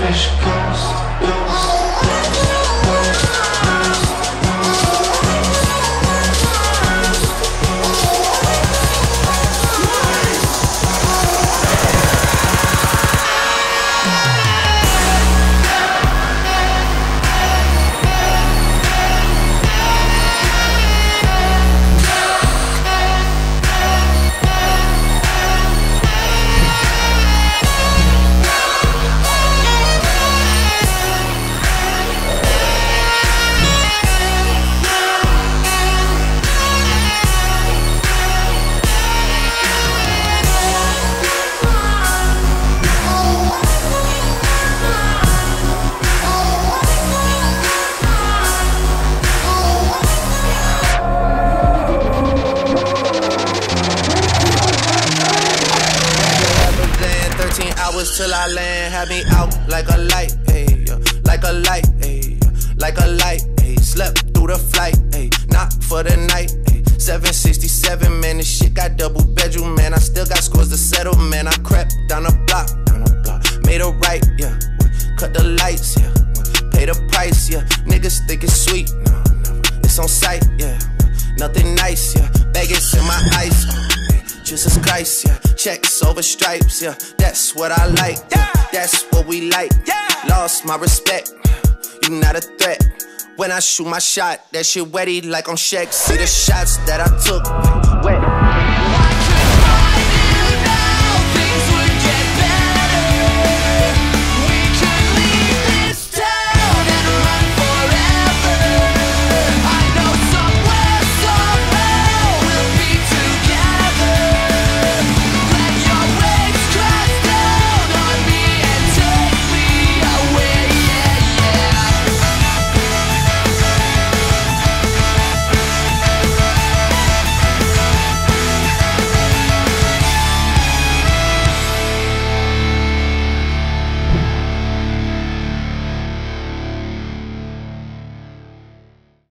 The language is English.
fish ghost. Till I land, have me out like a light, ayy, like a light, ayy, like a light, ayy. Slept through the flight, ayy, not for the night, ayy. 767, man, this shit got double bedroom, man. I still got scores to settle, man. I crept down the block, made a right, yeah. Cut the lights, yeah. Pay the price, yeah. Niggas think it's sweet, no, it's on sight, yeah. Nothing nice, yeah. Vegas in my ice. Jesus Christ, yeah. Checks over stripes, yeah. That's what I like, yeah. That's what we like, yeah. Lost my respect, you not a threat. When I shoot my shot, that shit wetty like on Shaq. See the shots that I took, wet.